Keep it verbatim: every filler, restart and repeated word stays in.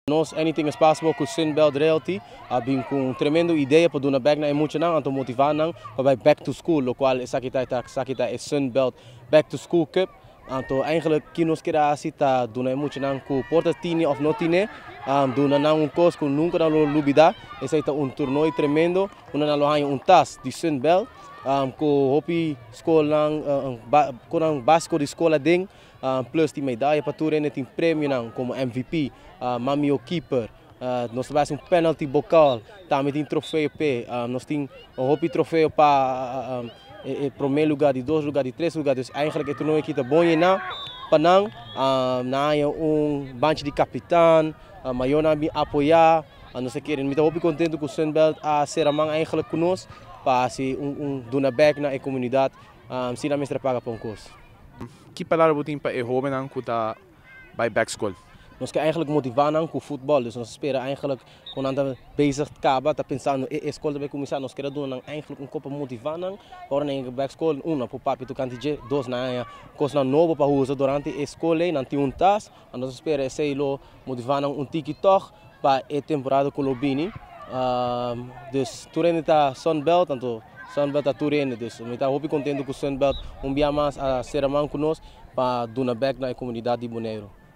Nós, anything is possible com Sunbelt Realty, abim com tremendo ideia para dar back na emoção, então motivar não para back to school, o qual essa aqui está, essa aqui está é Sunbelt Back to School Cup. Então, eigenlijk que nós queremos assim tá dando emoção não com porta tine of não tine, dando não um coisa que nunca não lubida, esse é um torneio tremendo, uma não há um tas de Sunbelt, com hopi escola não, com um básico de escola ding. Uh, plus die medaille para tudo tem prêmio não como M V P, uh, mami o keeper, uh, nós temos um penalty bocal, também tem troféu P, uh, nós temos um hopi troféu para uh, uh, primeiro lugar, de dois lugar, de três lugar, dus eigenlijk het toernooi kita bom na, panang, uh, na um banco de capitão, uh, maior na me apoiar, uh, nós queremos, muito hopi contente com o Sunbelt a ser amang eigenlijk conosco, para se um um dona back na comunidade, um, se na mestra paga para um curso. Que palavra você tem para o jovem que está bij backschool? Nós queremos eigenlijk motivar com o futebol, dus nós esperamos eigenlijk quando anda bezig te acabar, tá pensando a escola vai começar, nós queremos dar eigenlijk um copo motivar não, para na backschool, uma para papi tu cantije, dois na coisa novo para usar durante a escola, não tem um tas, nós esperamos esse lo motivar um TikTok para a temporada com o Lobini, dus turene tá Sunbelt, então Sunbelt a turene, dus me tá muito contente com o Sunbelt, um dia mais a ser amang conosco para dar back na comunidade de Bonaire.